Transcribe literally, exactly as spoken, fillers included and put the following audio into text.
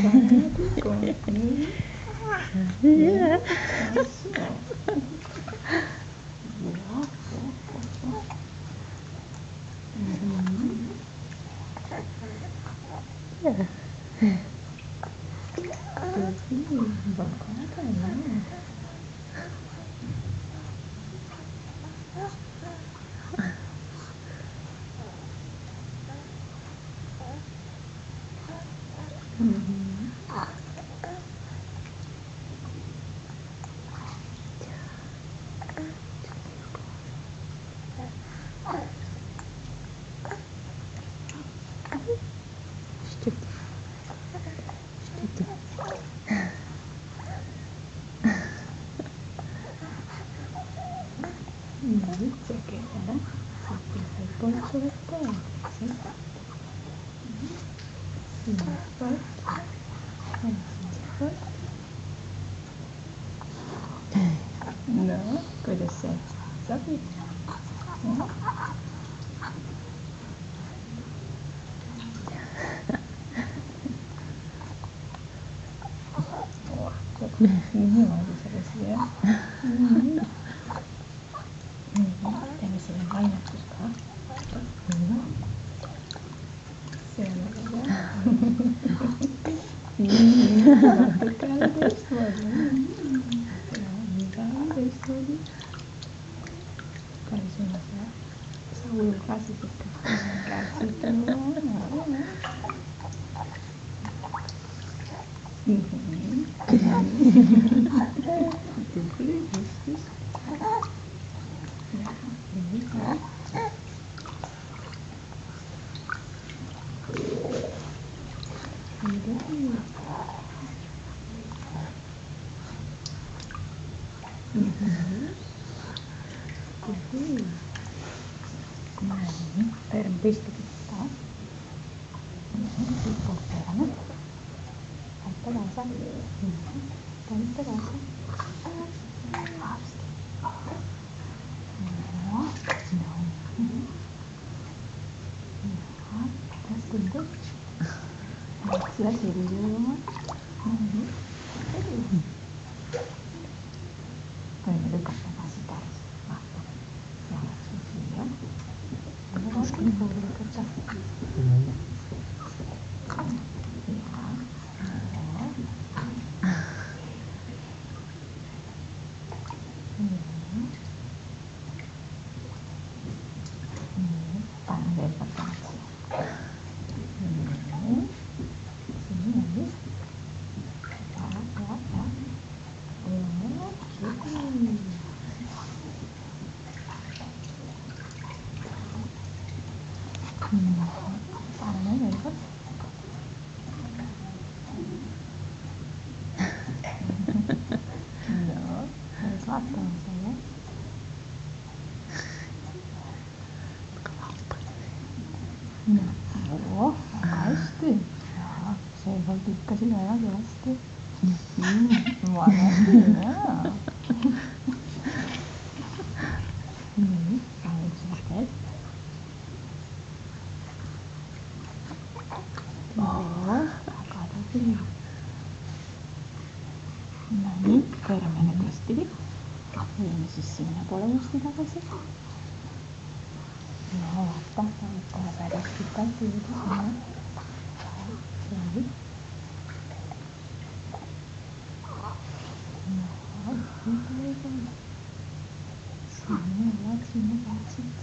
Iya. No, could have said something. Ini lagi serius ya. Ini masih banyak suka. Terus kita dipotong, tanpa rasa, tanpa rasa. Terus tunggu, sudah serius. Kayak dekat kapasitas waktu, ya sudah. Terus tunggu dekat. Selatan saya. Nah, oh, pasti. Ya, saya bagi kasih saya pasti. Hmm, mana sih ya? Hmm, kalau sakit. Oh, ada sih. Nah, ini karamel pasti. Ini sisinya boleh mesti kasih. Nah, apa kalau ada kita di sana. Jadi, nah, ini kan sini lewat sini lewat sini.